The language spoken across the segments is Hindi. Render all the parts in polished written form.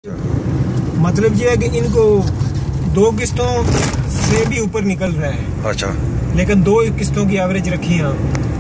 मतलब ये है कि इनको 2 किस्तों से भी ऊपर निकल रहा है। अच्छा, लेकिन 2 किस्तों की एवरेज रखी है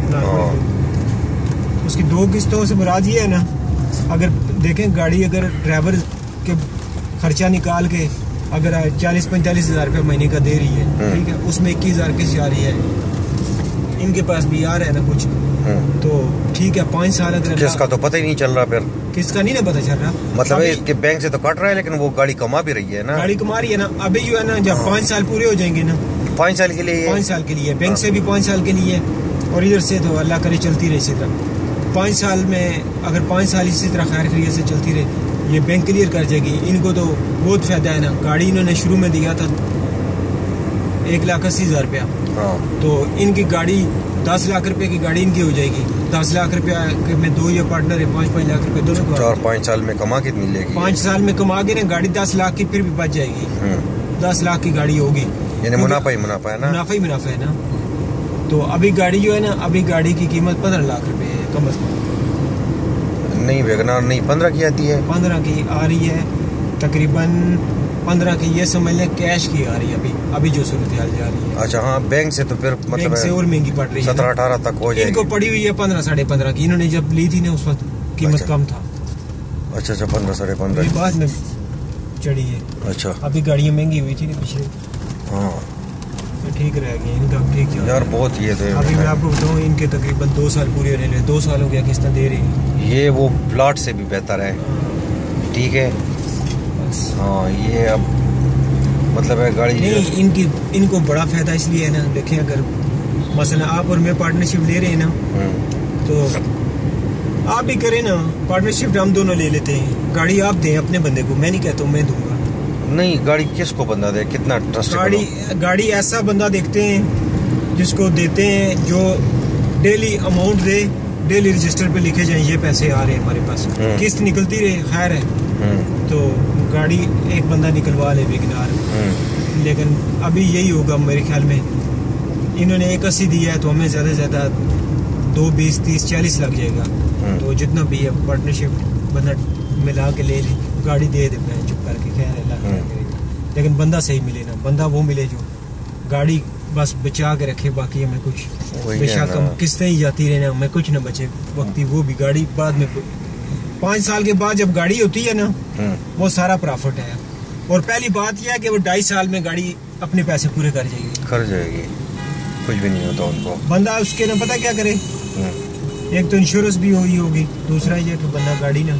उसकी 2 किस्तों से मुराद ये है ना, अगर देखें गाड़ी अगर ड्राइवर के खर्चा निकाल के अगर 40-45 हज़ार रुपया महीने का दे रही है, ठीक है, उसमें 21,000 किस्त जा रही है, इनके पास भी आ रहा है ना कुछ, तो ठीक है 5 साल अगर किसका तो पता ही नहीं चल रहा, फिर किसका नहीं ना पता चल रहा, मतलब इसके बैंक से तो कट रहा है लेकिन वो गाड़ी कमा भी रही है ना, गाड़ी कमा रही है ना। अभी जो है ना जब 5 साल पूरे हो जाएंगे ना, 5 साल के लिए, 5 साल के लिए बैंक से भी 5 साल के लिए, और इधर से तो अल्लाह करे चलती रहे इसी तरह। 5 साल में अगर 5 साल इसी तरह खैर खैरियत से चलती रहे, ये बैंक क्लियर कर जाएगी। इनको तो बहुत फायदा है ना। गाड़ी इन्होंने शुरू में दिया था 1,80,000 रुपया, तो इनकी गाड़ी 10 लाख रुपए की गाड़ी इनकी हो जाएगी। 10 लाख रुपया में 2 ये पार्टनर है, 5-5 लाख रुपए दोनों को। 4-5 साल में कमा कितनी लेगी? 5 साल में कमा के ना गाड़ी 10 लाख की फिर भी बच जाएगी। 10 लाख की गाड़ी होगी, यानी मुनाफा ही मुनाफा है ना, मुनाफा ही मुनाफा है ना। तो अभी गाड़ी जो है ना, अभी गाड़ी की कीमत 15 लाख रुपए है कम से कम। नहीं वैगनआर नहीं 15 की आती है, 15 की आ रही है, तकरीबन 15 की ये समझ लें कैश की आ रही है अभी जो सूरत हाल जा रही है। अच्छा हाँ, बैंक से तो फिर मतलब बैंक से और महंगी पड़ रही है, 17-18 तक हो जाएगी। इनको पड़ी हुई है 15-15.5 की। इन्होंने जब ली थी ना उस वक्त कीमत कम था। अच्छा 15-15.5 बाद में चढ़ी है। अच्छा, अभी गाड़ियाँ महंगी हुई थी ना पिछले, हाँ तो ठीक रह गई इनका, ठीक यार बहुत ये थे। अभी मैं आपको बताऊँ, इनके तकरीबन 2 साल पूरे होने लगे, 2 साल हो गया किस्तें दे रही है। ये वो प्लाट से भी बेहतर है, ठीक है। हाँ ये अब मतलब है गाड़ी नहीं, इनको बड़ा फायदा इसलिए है ना। देखें अगर मसला आप और मैं पार्टनरशिप ले रहे हैं ना, तो आप भी करें ना पार्टनरशिप, हम दोनों ले लेते हैं। गाड़ी आप दें अपने बंदे को, मैं नहीं कहता हूँ मैं दूंगा। नहीं, गाड़ी किसको बंदा दे, कितना ट्रस्ट? गाड़ी ऐसा बंदा देखते हैं जिसको देते हैं जो डेली अमाउंट दे, डेली रजिस्टर पे लिखे जाए ये पैसे आ रहे हैं हमारे पास, किस्त निकलती रहे, खैर है। तो गाड़ी एक बंदा निकलवा ले वैगनआर, लेकिन अभी यही होगा मेरे ख्याल में। इन्होंने 1,80 दिया है तो हमें ज़्यादा से ज़्यादा 2, 20, 30, 40 लग जाएगा। तो जितना भी है पार्टनरशिप बंदा मिला के ले ली, गाड़ी दे दे चुप करके, खैर है। लेकिन बंदा सही मिले ना, बंदा वो मिले जो गाड़ी बस बचा के रखे, बाकी हमें कुछ बेशक हम किस्तें ही जाती रहे ना, हमें कुछ ना बचे वक्ती। वो भी गाड़ी बाद में 5 साल के बाद जब गाड़ी होती है ना, वो सारा प्रॉफिट है। और पहली बात यह है कि वो 2.5 साल में गाड़ी अपने पैसे पूरे कर जाएगी, कुछ भी नहीं होता उनको। बंदा उसके ना पता क्या करे, एक तो इंश्योरेंस भी हुई होगी, दूसरा ये कि बंदा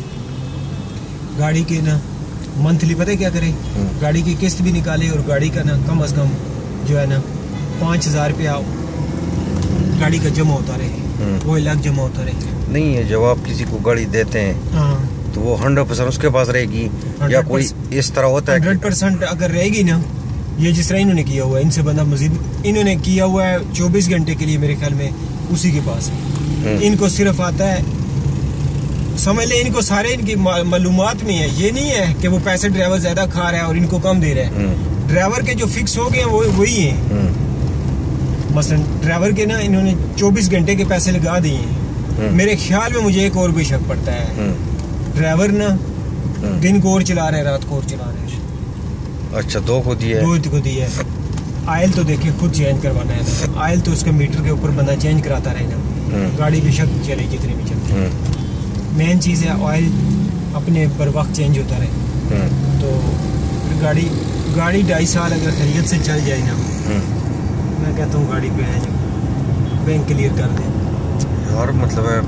गाड़ी के ना मंथली पता क्या करे, गाड़ी की किस्त भी निकाले, और गाड़ी का ना कम से कम जो है ना 5,000 रुपया गाड़ी का जमा होता रहे, वो अलग जमा होता रहे। नहीं है, जब आप किसी को गाड़ी देते हैं तो वो 100% उसके पास रहेगी, या कोई इस तरह होता है 100% अगर रहेगी ना, ये जिस तरह इन्होंने किया हुआ है, इनसे बंदा मजीद इन्होंने किया हुआ है 24 घंटे के लिए मेरे ख्याल में उसी के पास है। इनको सिर्फ आता है, समझ ले इनको सारे इनकी मालूमात में है। ये नहीं है कि वो पैसे ड्राइवर ज्यादा खा रहा है और इनको कम दे रहा है। ड्राइवर के जो फिक्स हो गए वो वही है। मसलन ड्राइवर के ना इन्होंने 24 घंटे के पैसे लगा दिए हैं। मेरे ख्याल में मुझे एक और भी शक पड़ता है, ड्राइवर ना दिन को और चला रहे हैं, रात को और चला रहे हैं। अच्छा, 2 को दिया है? 2 को दिया है। ऑयल तो देखिए खुद चेंज करवाना है ना, ऑयल तो उसके मीटर के ऊपर बंदा चेंज कराता रहे ना, गाड़ी बेशक चले जितनी भी चलती। मेन चीज़ है ऑयल अपने पर वक्त चेंज होता रहे। तो गाड़ी 2.5 साल अगर खैरियत से चल जाए ना, मैं कहता हूँ गाड़ी पे है जो बैंक क्लियर कर दें यार। मतलब है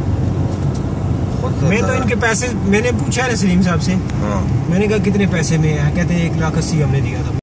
मैं तो इनके पैसे मैंने पूछा है सलीम साहब से, मैंने कहा कितने पैसे में है, कहते हैं 1,80,000 हमने दिया था।